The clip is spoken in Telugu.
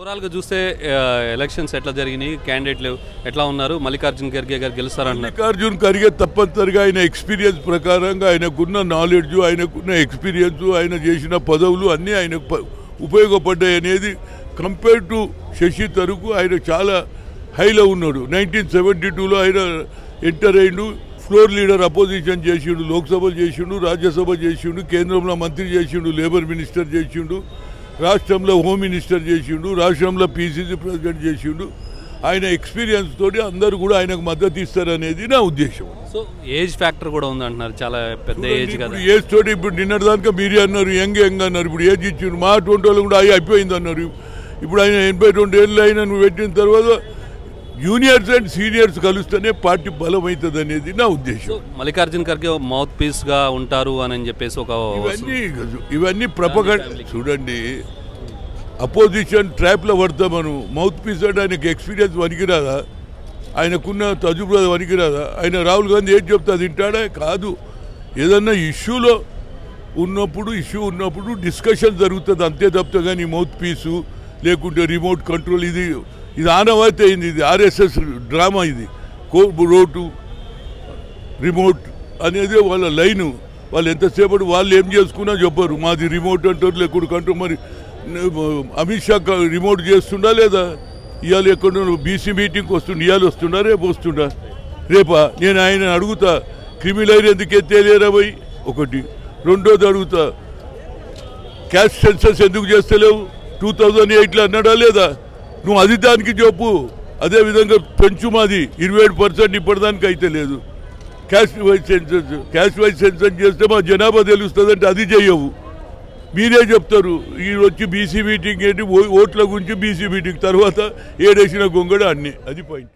ఓవరాల్గా చూస్తే ఎలక్షన్స్ ఎట్లా జరిగినాయి, క్యాండిడేట్లు ఎట్లా ఉన్నారు, మల్లికార్జున ఖర్గే గారు గెలుస్తారన్నారు. మల్లికార్జున ఖర్గే తప్పనిసరిగా ఆయన ఎక్స్పీరియన్స్ ప్రకారంగా ఆయనకున్న నాలెడ్జ్, ఆయనకున్న ఎక్స్పీరియన్స్, ఆయన చేసిన పదవులు అన్నీ ఆయనకు ఉపయోగపడ్డాయి అనేది కంపేర్ టు శశి తరూర్కు ఆయన చాలా హైలో ఉన్నాడు. 1972లో ఆయన ఎంటర్ అయ్యిండు, ఫ్లోర్ లీడర్ అపోజిషన్ చేసిండు, లోక్సభ చేసిండు, రాజ్యసభ చేసిండు, కేంద్రంలో మంత్రి చేసిండు, లేబర్ మినిస్టర్ చేసిండు, రాష్ట్రంలో హోమ్ మినిస్టర్ చేసిండు, రాష్ట్రంలో పీసీసీ ప్రెసిడెంట్ చేసిండు. ఆయన ఎక్స్పీరియన్స్ తోటి అందరూ కూడా ఆయనకు మద్దతు ఇస్తారనేది నా ఉద్దేశం. సో ఏజ్ ఫ్యాక్టర్ కూడా ఉంది అంటున్నారు, చాలా పెద్ద ఏజ్ కదా. ఏజ్ తోటి ఇప్పుడు నిన్నటి దాకా మీరే అన్నారు యంగ్ అన్నారు, ఇప్పుడు ఏజ్ ఇచ్చిండు. మా 20 వాళ్ళు కూడా అయిపోయింది అన్నారు. ఇప్పుడు ఆయన 82 ఏళ్ళు అయినా నువ్వు పెట్టిన తర్వాత జూనియర్స్ అండ్ సీనియర్స్ కలిస్తేనే పార్టీ బలమవుతుంది అనేది నా ఉద్దేశం. మల్లికార్జున ఖర్గే మౌత్ పీస్ గా ఉంటారు అని చెప్పేసి ఒక ఇవన్నీ ప్రపగండ. చూడండి, అపోజిషన్ ట్రాప్లో పడతాం మనం. మౌత్ పీస్ అంటే ఆయనకి ఎక్స్పీరియన్స్ పనికిరాదా, ఆయనకున్న తజుబా పనికిరాదా? ఆయన రాహుల్ గాంధీ ఏం చెప్తా తింటాడా? కాదు. ఏదన్నా ఇష్యూ ఉన్నప్పుడు డిస్కషన్ జరుగుతుంది అంతే తప్ప. కానీ మౌత్ పీసు లేకుంటే రిమోట్ కంట్రోల్ ఇది ఆనవాయితీ అయింది. ఇది ఆర్ఎస్ఎస్ డ్రామా. ఇది రోటు రిమోట్ అనేది వాళ్ళ లైను. వాళ్ళు ఎంతసేపటి వాళ్ళు ఏం చేసుకున్నా చెప్పరు, మాది రిమోట్ అంటారు, లేకుండా కంట్రోల్. మరి అమిత్ షా రిమోట్ చేస్తుండా లేదా? ఇవాళ ఎక్కడ బీసీ మీటింగ్కి వస్తుండ, ఇవాళ వస్తుండా, రేపు వస్తుండా? రేపా? నేను ఆయన అడుగుతా, క్రిమినల్ ఎందుకు ఎత్తేలేరా పోయి? ఒకటి. రెండోది అడుగుతా, క్యాస్ట్ సెన్సస్ ఎందుకు చేస్తలేవు? 2008లో అన్నాడా లేదా? నువ్వు అది దానికి చెప్పు. అదేవిధంగా పెంచు, మాది 27% ఇప్పటిదానికి అయితే లేదు. క్యాస్ట్ వైజ్ సెన్సస్ చేస్తే మా జనాభా తెలుస్తుందంటే అది చెయ్యవు. మీరే చెప్తారు ఈ వచ్చి బీసీ మీటింగ్ ఏంటి, ఓట్ల గురించి బీసీ మీటింగ్ తర్వాత ఏడేసిన గొంగడ అన్నీ. అది పాయింట్.